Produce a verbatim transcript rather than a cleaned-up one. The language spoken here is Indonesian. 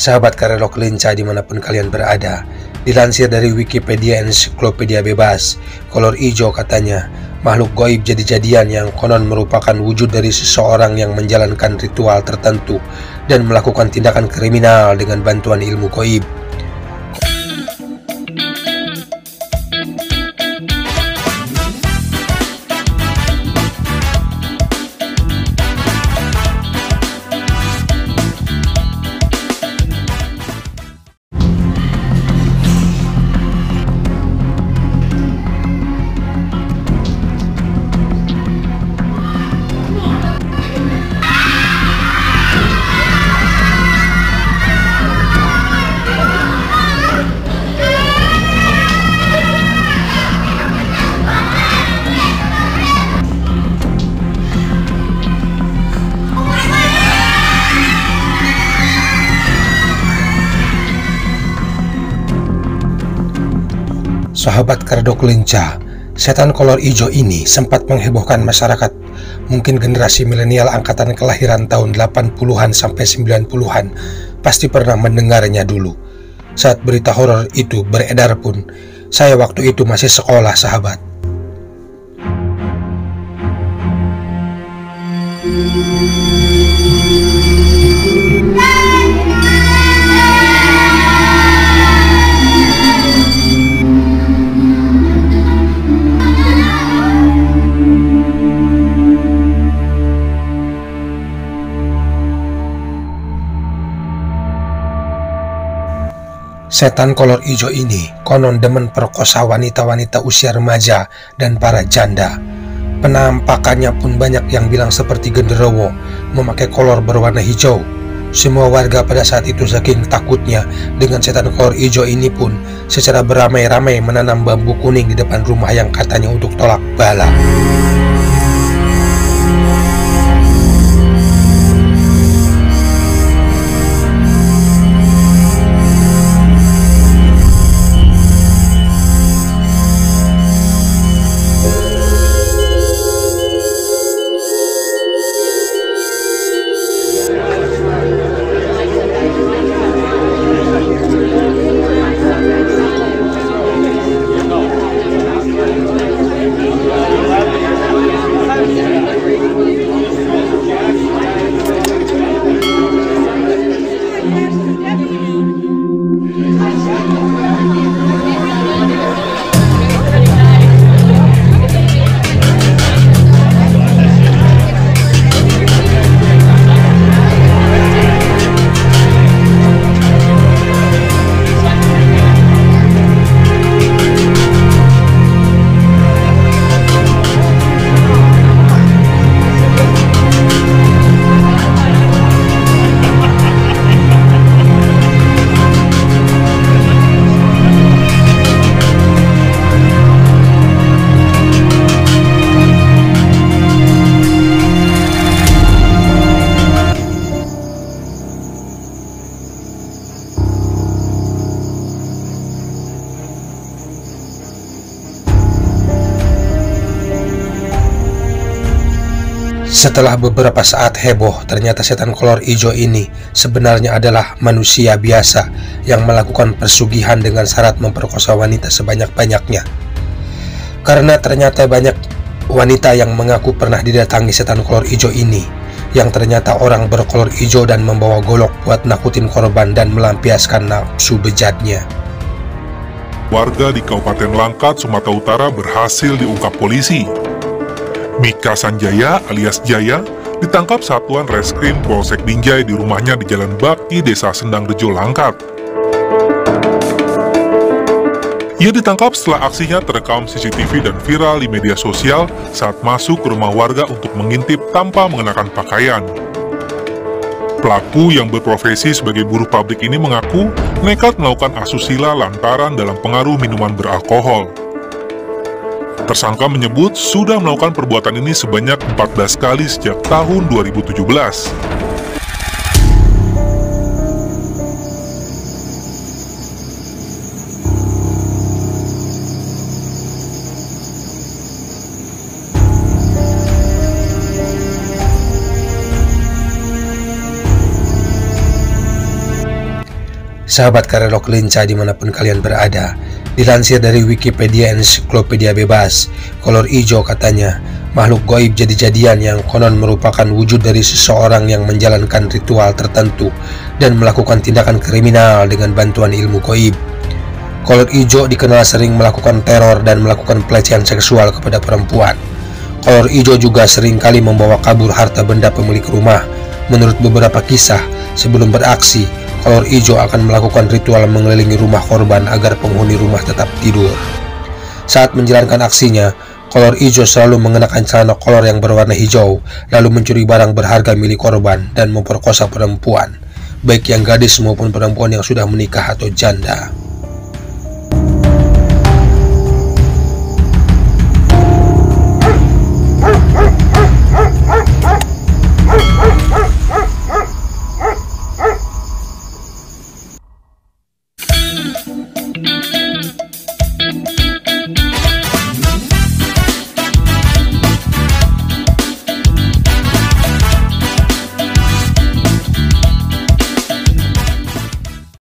Sahabat Karedok Linca dimanapun kalian berada, dilansir dari Wikipedia Ensiklopedia Bebas, kolor ijo katanya, makhluk goib jadi-jadian yang konon merupakan wujud dari seseorang yang menjalankan ritual tertentu dan melakukan tindakan kriminal dengan bantuan ilmu goib. Sahabat Karedok Linca, setan kolor ijo ini sempat menghebohkan masyarakat. Mungkin generasi milenial angkatan kelahiran tahun delapan puluhan sampai sembilan puluhan pasti pernah mendengarnya dulu. Saat berita horor itu beredar pun, saya waktu itu masih sekolah, sahabat. Setan kolor ijo ini konon demen perkosa wanita-wanita usia remaja dan para janda. Penampakannya pun banyak yang bilang seperti genderuwo, memakai kolor berwarna hijau. Semua warga pada saat itu saking takutnya dengan setan kolor ijo ini pun secara beramai-ramai menanam bambu kuning di depan rumah yang katanya untuk tolak bala. Setelah beberapa saat heboh, ternyata setan kolor ijo ini sebenarnya adalah manusia biasa yang melakukan persugihan dengan syarat memperkosa wanita sebanyak-banyaknya. Karena ternyata banyak wanita yang mengaku pernah didatangi setan kolor ijo ini, yang ternyata orang berkolor ijo dan membawa golok buat nakutin korban dan melampiaskan nafsu bejatnya. Warga di Kabupaten Langkat, Sumatera Utara berhasil diungkap polisi. Mika Sanjaya alias Jaya ditangkap Satuan Reskrim Polsek Binjai di rumahnya di Jalan Bakti, Desa Sendang Rejo, Langkat. Ia ditangkap setelah aksinya terekam C C T V dan viral di media sosial saat masuk ke rumah warga untuk mengintip tanpa mengenakan pakaian. Pelaku yang berprofesi sebagai buruh pabrik ini mengaku nekat melakukan asusila lantaran dalam pengaruh minuman beralkohol. Tersangka menyebut sudah melakukan perbuatan ini sebanyak empat belas kali sejak tahun dua ribu tujuh belas. Sahabat Karelok Lenca dimanapun kalian berada, dilansir dari Wikipedia Ensiklopedia Bebas, kolor ijo katanya makhluk goib jadi-jadian yang konon merupakan wujud dari seseorang yang menjalankan ritual tertentu dan melakukan tindakan kriminal dengan bantuan ilmu goib. Kolor ijo dikenal sering melakukan teror dan melakukan pelecehan seksual kepada perempuan. Kolor ijo juga sering kali membawa kabur harta benda pemilik rumah. Menurut beberapa kisah, sebelum beraksi, kolor ijo akan melakukan ritual mengelilingi rumah korban agar penghuni rumah tetap tidur. Saat menjalankan aksinya, kolor ijo selalu mengenakan celana kolor yang berwarna hijau, lalu mencuri barang berharga milik korban dan memperkosa perempuan, baik yang gadis maupun perempuan yang sudah menikah atau janda.